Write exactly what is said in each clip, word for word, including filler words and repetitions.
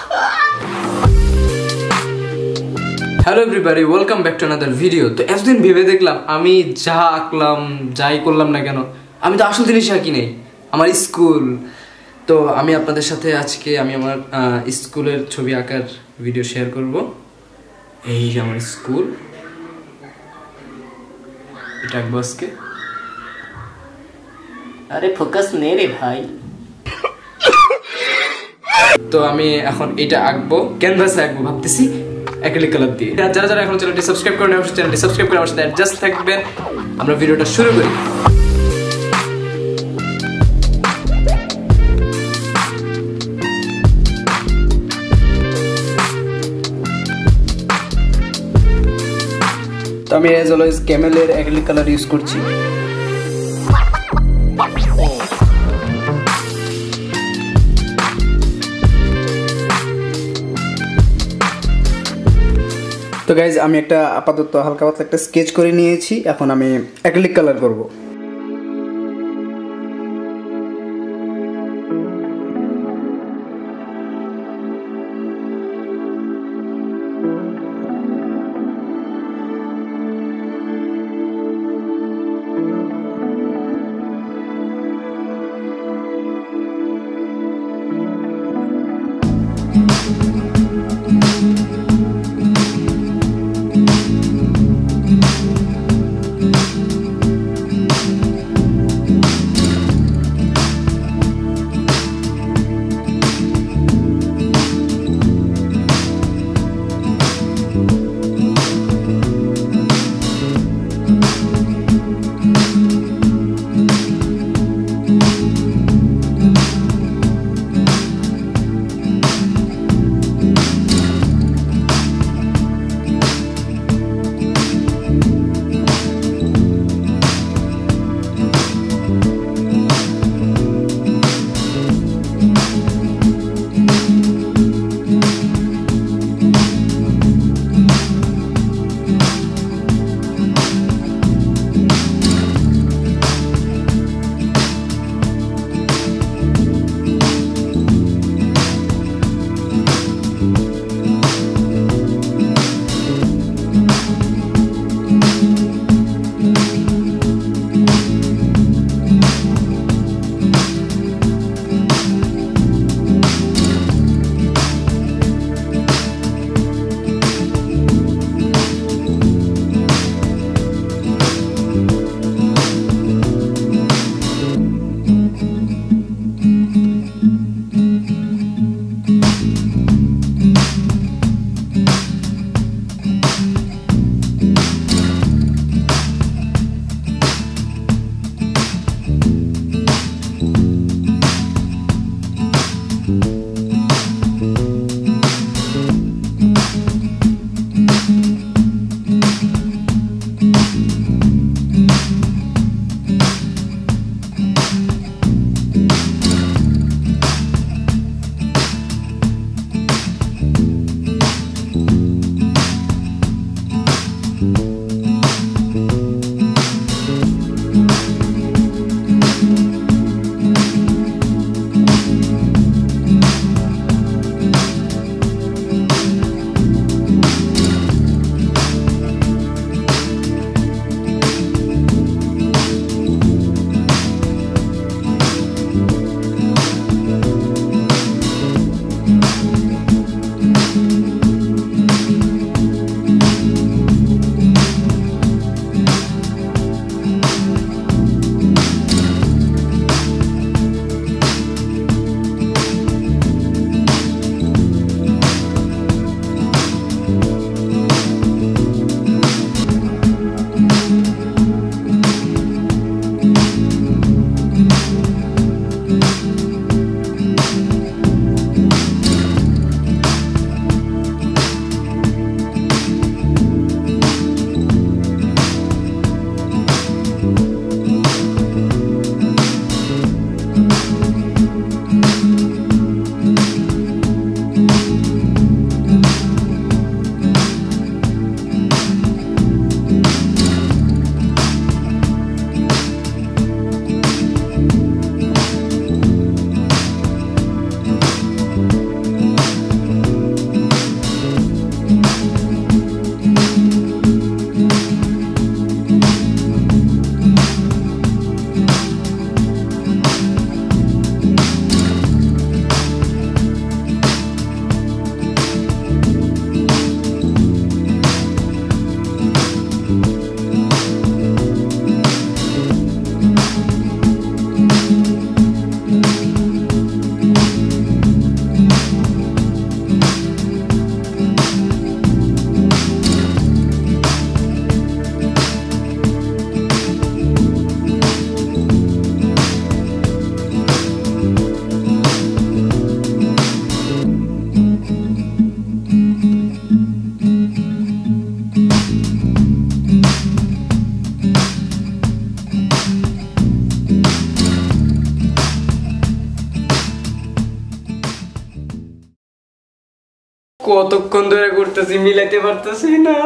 Hello everybody, welcome back to another video. তো এতদিন ভেবে দেখলাম আমি যা আঁকলাম যাই করলাম না কেন, আমি তো আসল জিনিস আঁকি নাই, আমার স্কুল। তো আমি আপনাদের সাথে আজকে আমি আমার স্কুলের ছবি আঁকার ভিডিও শেয়ার করব। এই যে আমার স্কুল, এটা আঁকবো আজকে। আরে ফোকাস নে রে ভাই। তো আমি এখন এটা আঁকবো, ক্যানভাসে আঁকবো ভাবতেছি অ্যাক্রিলিক কালার দিয়ে। যারা যারা এখন চ্যানেলটি সাবস্ক্রাইব করেন, অবশ্যই চ্যানেলটি সাবস্ক্রাইব করে আমার সাথে অ্যাডজাস্ট থাকবেন। আমরা ভিডিওটা শুরু করি। তো আমি এজ অলওয়েজ ক্যামেলের অ্যাক্রিলিক কালার ইউজ করছি। তো গাইজ আমি একটা আপাতত হালকা পাতলা একটা স্কেচ করে নিয়েছি, এখন আমি অ্যাক্রিলিক কালার করব। কতক্ষণ ধরে করতেছি, মিলাইতে পারতেছি না।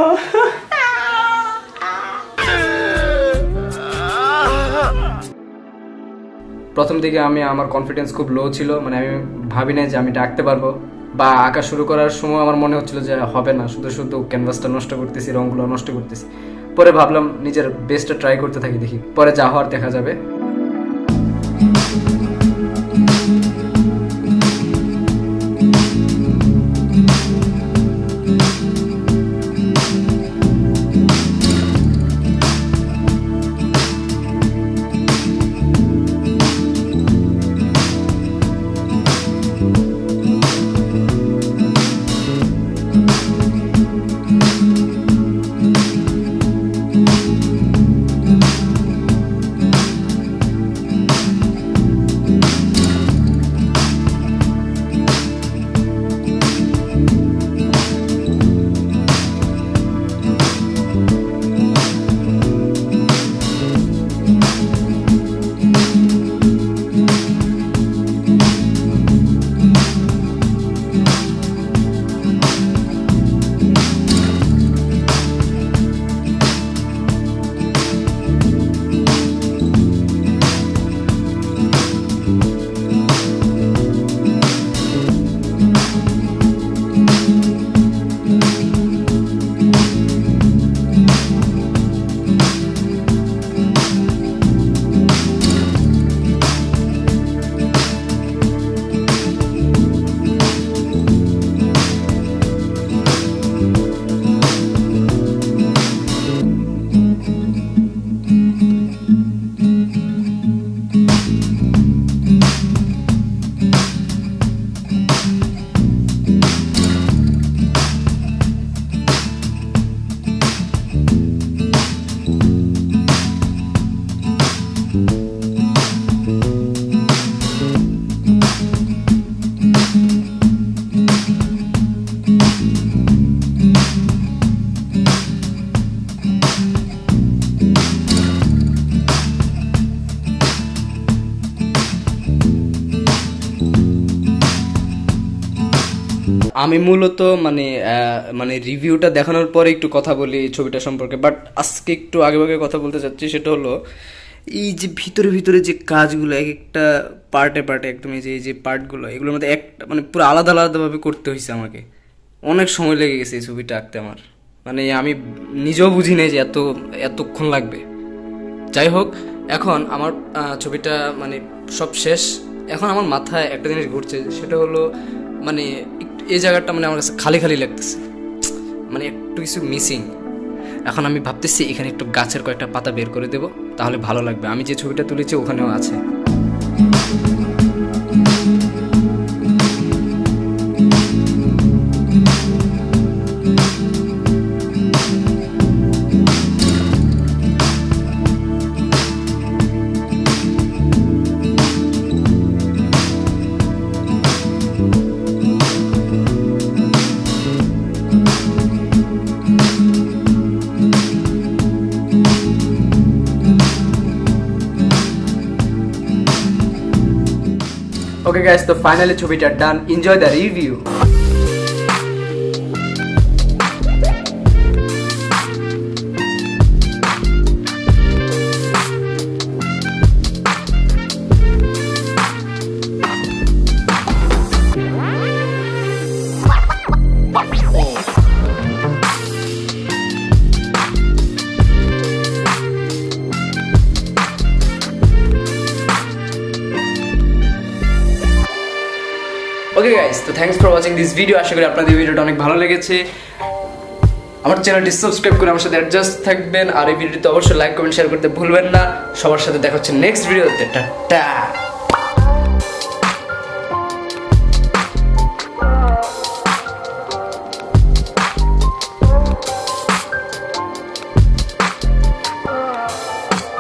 প্রথম দিকে আমি আমার কনফিডেন্স খুব লো ছিল, মানে আমি ভাবি নাই যে আমি এটা আঁকতে পারবো, বা আঁকা শুরু করার সময় আমার মনে হচ্ছিল যে হবে না, শুধু শুধু ক্যানভাসটা নষ্ট করতেছি, রঙগুলো নষ্ট করতেছি। পরে ভাবলাম নিজের বেস্টটা ট্রাই করতে থাকি, দেখি পরে যা হওয়ার দেখা যাবে। আমি মূলত মানে মানে রিভিউটা দেখানোর পরে একটু কথা বলি ছবিটা সম্পর্কে, বাট আজকে একটু আগে আগে কথা বলতে চাচ্ছি। সেটা হলো এই যে ভিতরে ভিতরে যে কাজগুলো, এক একটা পার্টে পার্টে একদম এই যে এই যে পার্টগুলো, এগুলোর মধ্যে একটা মানে পুরো আলাদা আলাদাভাবে করতে হয়েছে আমাকে। অনেক সময় লেগে গেছে এই ছবিটা আঁকতে আমার, মানে আমি নিজেও বুঝি নাই যে এত এতক্ষণ লাগবে। যাই হোক, এখন আমার ছবিটা মানে সব শেষ। এখন আমার মাথায় একটা জিনিস ঘুরছে, সেটা হলো মানে এই জায়গাটা মানে আমার কাছে খালি খালি লাগতেছে, মানে একটু কিছু মিসিং। এখন আমি ভাবতেছি এখানে একটু গাছের কয়েকটা পাতা বের করে দেব, তাহলে ভালো লাগবে। আমি যে ছবিটা তুলেছি ওখানেও আছে। Okay guys, so finally ছবিটা done. Enjoy the review. Okay guys, তো থ্যাঙ্কস ফর ওয়াচিং দিস ভিডিও। আশা করি আপনাদের ভিডিওটা অনেক ভালো লেগেছে। আমার চ্যানেলটি সাবস্ক্রাইব করে আমার সাথে অ্যাডজাস্ট থাকবেন, আর এই ভিডিওতে অবশ্যই লাইক কমেন্ট শেয়ার করতে ভুলবেন না। সবার সাথে দেখা হচ্ছে নেক্সট ভিডিওতে। টাটা।